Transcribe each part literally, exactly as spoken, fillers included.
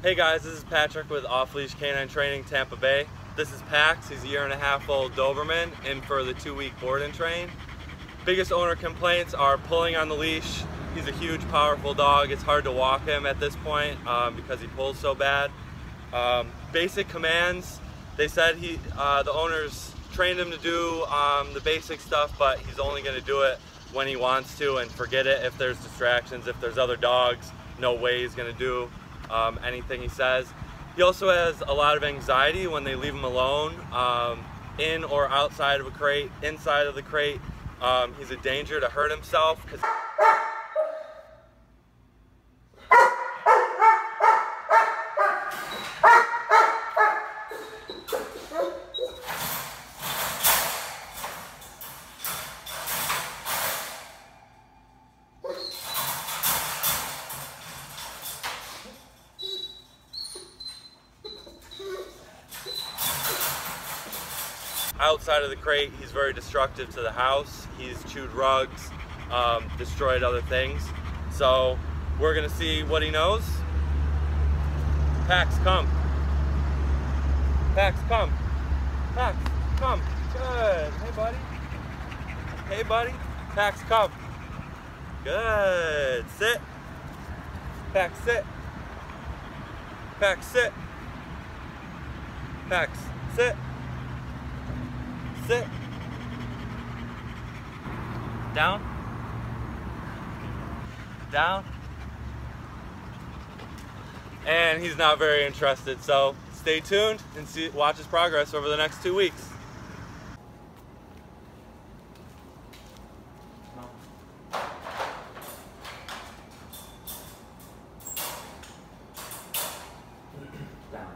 Hey guys, this is Patrick with Off Leash Canine Training Tampa Bay. This is Pax. He's a year and a half old Doberman in for the two week board and train. Biggest owner complaints are pulling on the leash. He's a huge, powerful dog. It's hard to walk him at this point um, because he pulls so bad. Um, basic commands, they said he, uh, the owners trained him to do um, the basic stuff, but he's only going to do it when he wants to and forget it if there's distractions, if there's other dogs. No way he's going to do um, anything he says. He also has a lot of anxiety when they leave him alone, um, in or outside of a crate. Inside of the crate, um, he's a danger to hurt himself. Cause outside of the crate, he's very destructive to the house. He's chewed rugs, um, destroyed other things. So we're gonna see what he knows. Pax, come. Pax, come. Pax, come. Good. Hey, buddy. Hey, buddy. Pax, come. Good. Sit. Pax, sit. Pax, sit. Pax, sit. Sit. Down. Down. And he's not very interested, so stay tuned and see, watch his progress over the next two weeks. Down.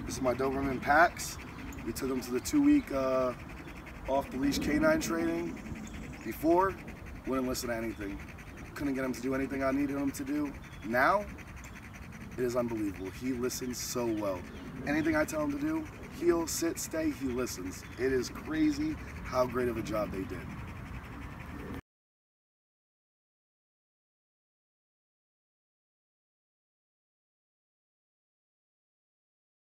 This is my Doberman Pax. We took him to the two-week uh, off-the-leash canine training. Before, wouldn't listen to anything. Couldn't get him to do anything I needed him to do. Now, it is unbelievable. He listens so well. Anything I tell him to do, he'll sit, stay, he listens. It is crazy how great of a job they did.